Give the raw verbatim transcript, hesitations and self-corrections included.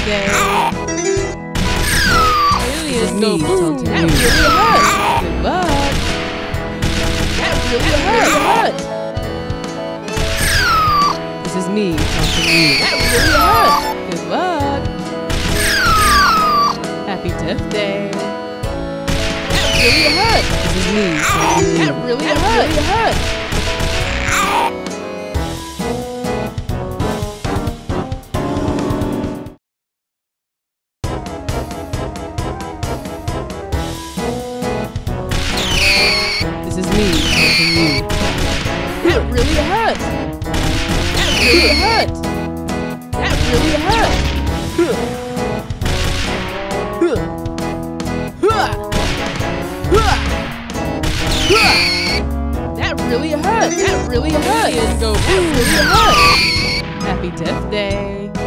birthday. Aliens go boom. That really hurt. Good luck. That really hurt. This is me taunting you. That really hurt. Good luck. Happy Death Day. That really hurt. This is me taunting you. That really hurt. Really hurt. This is me taunting you. That really hurt. That really hurt. That really hurt. That really hurt. That really hurt. That really hurt. Happy Death Day.